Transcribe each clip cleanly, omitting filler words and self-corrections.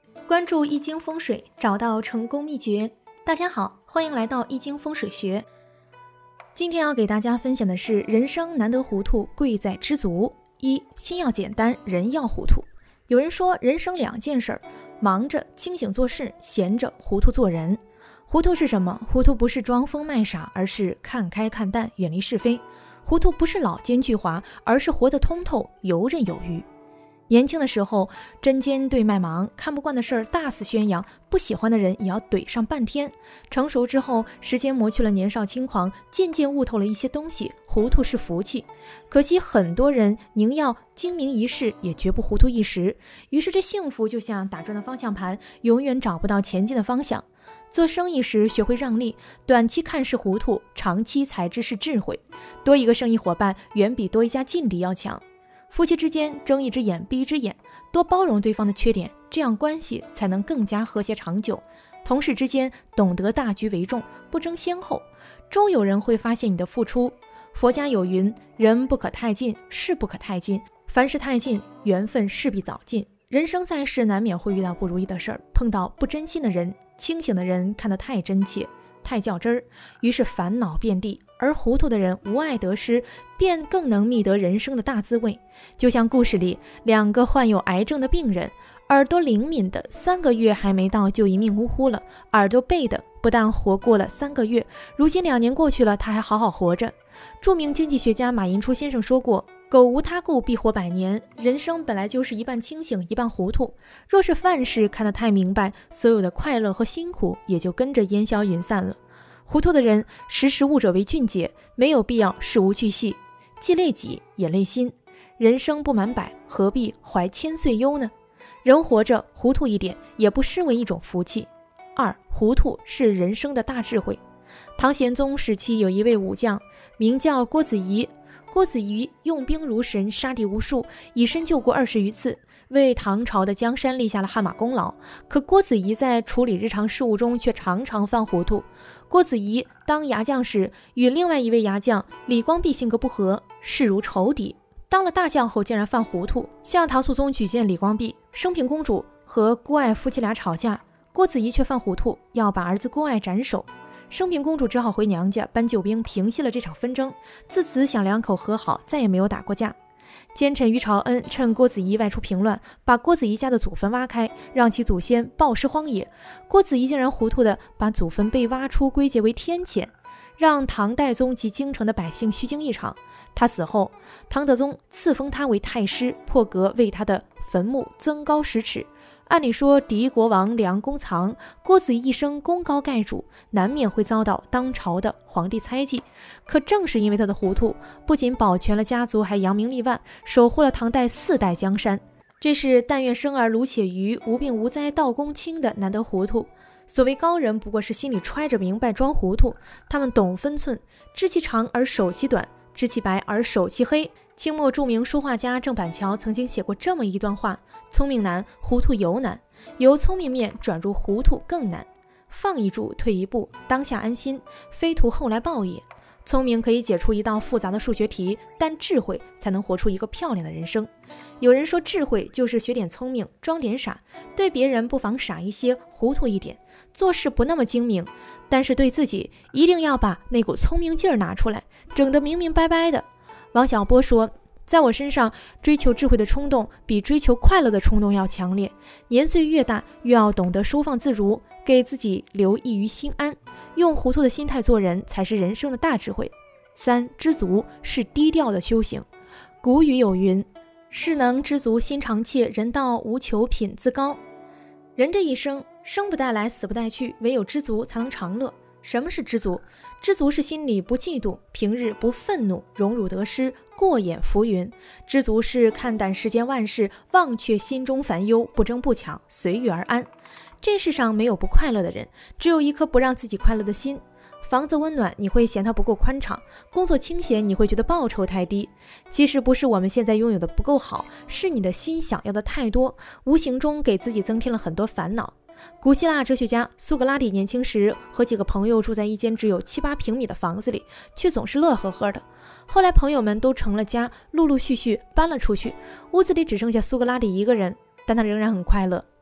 关注易经风水，找到成功秘诀。大家好，欢迎来到易经风水学。今天要给大家分享的是人生难得糊涂，贵在知足。一，心要简单，人要糊涂。有人说人生两件事儿，忙着清醒做事，闲着糊涂做人。糊涂是什么？糊涂不是装疯卖傻，而是看开看淡，远离是非。糊涂不是老奸巨猾，而是活得通透，游刃有余。年轻的时候针尖对麦芒，看不惯的事儿大肆宣扬，不喜欢的人也要怼上半天。成熟之后，时间磨去了年少轻狂，渐渐悟透了一些东西，糊涂是福气。可惜很多人宁要精明一世，也绝不糊涂一时。于是这幸福就像打转的方向盘，永远找不到前进的方向。做生意时学会让利，短期看是糊涂，长期才知是智慧。多一个生意伙伴，远比多一家劲敌要强。夫妻之间睁一只眼闭一只眼，多包容对方的缺点，这样关系才能更加和谐长久。同事之间懂得大局为重，不争先后，终有人会发现你的付出。佛家有云，人不可太近，事不可太近，凡事太近，缘分势必早尽。人生在世，难免会遇到不如意的事儿，碰到不真心的人，清醒的人看得太真切，太较真儿，于是烦恼遍地。而糊涂的人无碍得失，便更能觅得人生的大滋味。就像故事里两个患有癌症的病人，耳朵灵敏的3个月还没到就一命呜呼了，耳朵背的不但活过了3个月，如今2年过去了，他还好好活着。著名经济学家马寅初先生说过，苟无他故，必活100年。人生本来就是一半清醒，一半糊涂。若是万事看得太明白，所有的快乐和辛苦也就跟着烟消云散了。糊涂的人识时务者为俊杰，没有必要事无巨细，既累己也累心。人生不满百，何必怀千岁忧呢？人活着糊涂一点，也不失为一种福气。2，糊涂是人生的大智慧。唐玄宗时期有一位武将，名叫郭子仪。郭子仪用兵如神，杀敌无数，以身救国20余次，为唐朝的江山立下了汗马功劳。可郭子仪在处理日常事务中却常常犯糊涂。郭子仪当牙将时，与另外一位牙将李光弼性格不合，视如仇敌。当了大将后竟然犯糊涂，向唐肃宗举荐李光弼。升平公主和郭爱夫妻俩吵架，郭子仪却犯糊涂，要把儿子郭爱斩首。升平公主只好回娘家搬救兵，平息了这场纷争。自此想两口和好，再也没有打过架。奸臣于朝恩趁郭子仪外出平乱，把郭子仪家的祖坟挖开，让其祖先暴尸荒野。郭子仪竟然糊涂地把祖坟被挖出归结为天谴，让唐代宗及京城的百姓虚惊一场。他死后，唐德宗赐封他为太师，破格为他的坟墓增高10尺。按理说敌国王良弓藏，郭子仪一生功高盖主，难免会遭到当朝的皇帝猜忌。可正是因为他的糊涂，不仅保全了家族，还扬名立万，守护了唐代4代江山。这是但愿生儿卢且愚，无病无灾道公卿的难得糊涂。所谓高人，不过是心里揣着明白装糊涂。他们懂分寸，知其长而守其短，知其白而守其黑。清末著名书画家郑板桥曾经写过这么一段话：聪明难，糊涂尤难，由聪明面转入糊涂更难。放一注，退一步，当下安心，非图后来报也。聪明可以解出一道复杂的数学题，但智慧才能活出一个漂亮的人生。有人说智慧就是学点聪明，装点傻，对别人不妨傻一些，糊涂一点，做事不那么精明，但是对自己一定要把那股聪明劲儿拿出来，整得明明白白的。王小波说，在我身上追求智慧的冲动比追求快乐的冲动要强烈，年岁越大越要懂得收放自如，给自己留一隅心安，用糊涂的心态做人才是人生的大智慧。3，知足是低调的修行。古语有云，士能知足心常怯，人道无求品自高。人这一生，生不带来，死不带去，唯有知足才能长乐。什么是知足？知足是心里不嫉妒，平日不愤怒，荣辱得失过眼浮云。知足是看淡世间万事，忘却心中烦忧，不争不抢，随遇而安。这世上没有不快乐的人，只有一颗不让自己快乐的心。房子温暖，你会嫌它不够宽敞；工作清闲，你会觉得报酬太低。其实不是我们现在拥有的不够好，是你的心想要的太多，无形中给自己增添了很多烦恼。古希腊哲学家苏格拉底年轻时和几个朋友住在一间只有7-8平米的房子里，却总是乐呵呵的。后来朋友们都成了家，陆陆续续搬了出去，屋子里只剩下苏格拉底一个人，但他仍然很快乐。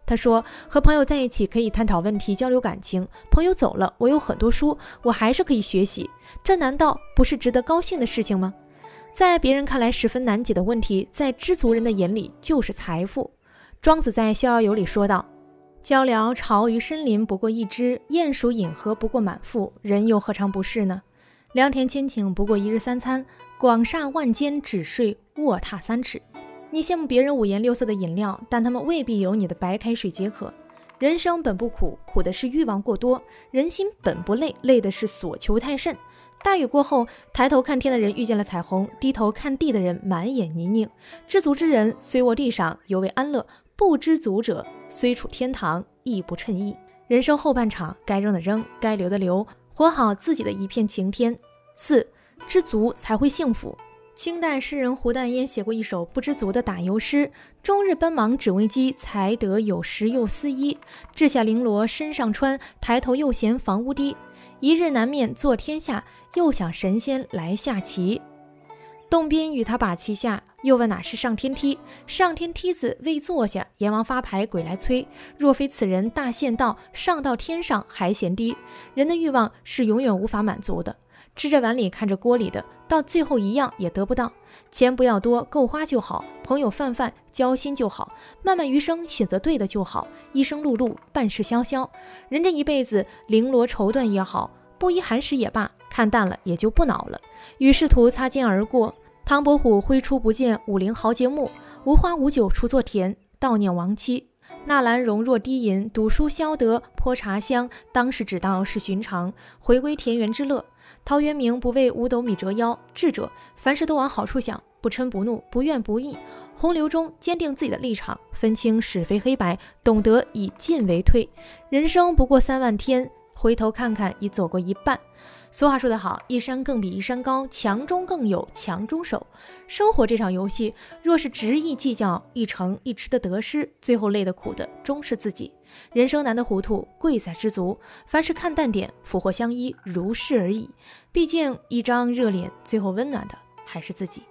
他说，和朋友在一起可以探讨问题，交流感情，朋友走了，我有很多书，我还是可以学习，这难道不是值得高兴的事情吗？在别人看来十分难解的问题，在知足人的眼里就是财富。庄子在《逍遥游》里说道，鹪鹩巢于深林不过一枝，鼹鼠饮河不过满腹，人又何尝不是呢？良田千顷不过一日三餐，广厦万间只睡卧榻3尺。你羡慕别人五颜六色的饮料，但他们未必有你的白开水解渴。人生本不苦，苦的是欲望过多；人心本不累，累的是所求太甚。大雨过后，抬头看天的人遇见了彩虹，低头看地的人满眼泥泞。知足之人虽卧地上，犹为安乐；不知足者虽处天堂，亦不称意。人生后半场，该扔的扔，该留的留，活好自己的一片晴天。4. 知足才会幸福。清代诗人胡淡烟写过一首不知足的打油诗，终日奔忙只为饥，才得有时又思衣。掷下绫罗身上穿，抬头又嫌房屋低。一日难面坐天下，又想神仙来下棋。洞宾与他把棋下，又问哪是上天梯。上天梯子未坐下，阎王发牌鬼来催。若非此人大限到，上到天上还嫌低。人的欲望是永远无法满足的，吃着碗里看着锅里的，到最后一样也得不到。钱不要多，够花就好，朋友泛泛，交心就好，漫漫余生选择对的就好，一生碌碌，半世萧萧。人这一辈子绫罗绸缎也好，不衣寒食也罢，看淡了也就不恼了。与仕途擦肩而过，唐伯虎挥出不见武陵豪杰墓，无花无酒锄作田，悼念亡妻。纳兰容若低吟，读书消得泼茶香，当时只道是寻常，回归田园之乐。陶渊明不为五斗米折腰，智者凡事都往好处想，不嗔不怒，不怨不义，洪流中坚定自己的立场，分清是非黑白，懂得以进为退。人生不过3万天，回头看看已走过一半。俗话说得好，一山更比一山高，强中更有强中手。生活这场游戏，若是执意计较一城一池的得失，最后累得苦的终是自己。人生难得糊涂，贵在知足。凡事看淡点，福祸相依，如是而已。毕竟一张热脸，最后温暖的还是自己。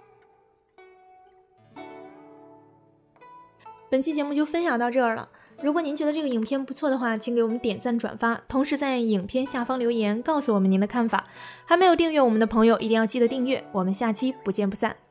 本期节目就分享到这儿了。如果您觉得这个影片不错的话，请给我们点赞转发，同时在影片下方留言告诉我们您的看法。还没有订阅我们的朋友一定要记得订阅，我们下期不见不散。